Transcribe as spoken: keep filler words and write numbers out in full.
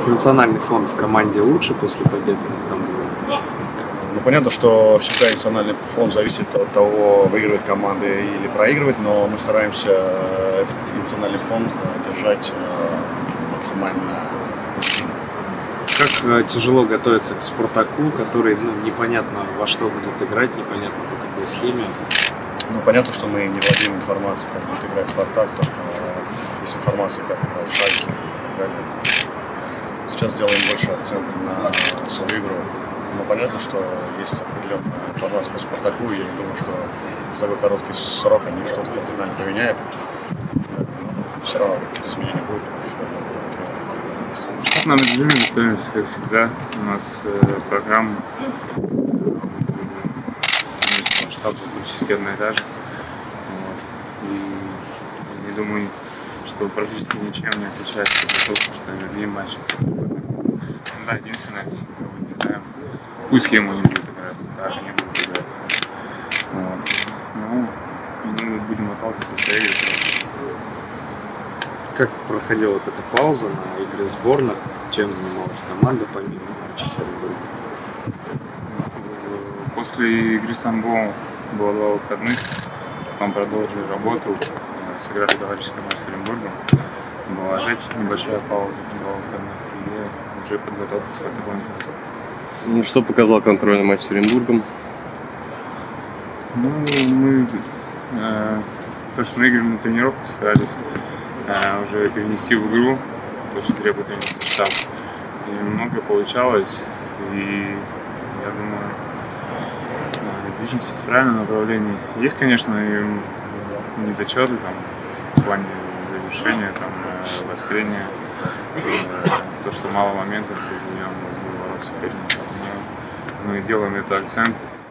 эмоциональный фон в команде лучше после победы? Ну, понятно, что всегда эмоциональный фон зависит от того, выигрывает команда или проигрывает, но мы стараемся этот эмоциональный фон держать максимально позитивным. Как тяжело готовиться к «Спартаку», который, ну, непонятно во что будет играть, непонятно по какой схеме? Ну, понятно, что мы не владеем информацией, как будет играть «Спартак», только есть информация, как играет «Шальке» и так далее. Сейчас делаем больше акцент на свою игру. Но понятно, что есть определенная информация по «Спартаку», и я не думаю, что за такой короткий срок они что-то кардинально поменяют. Но все равно какие-то изменения будут, потому что в штатном режиме готовимся, как всегда. У нас э, программа штаб практически одна и та же. Вот. И не думаю, что практически ничем не отличается от того, что другие матчи. Да, единственное, не знаю, какую схему они будут играть, как они будут играть. Вот. Ну, мы будем отталкиваться с своей игрой. Как проходила вот эта пауза на игры сборных? Чем занималась команда помимо матча с Оренбургом? После игры с Тамбовом было два выходных, потом продолжили работу, сыграли товарищеский матч с Оренбургом. Была опять небольшая пауза, два выходных, и уже подготовка к такому место. Ну, что показал контрольный матч с Оренбургом? Ну, мы э, то, что мы играли на тренировку, старались э, уже перенести в игру то, что требует тренерский штаб. И много получалось, и я думаю, э, движемся в правильном направлении. Есть, конечно, и недочеты там, в плане завершения, там, э, обострения, э, то, что мало моментов создаем, ворот соперника. Мы делаем это акцент.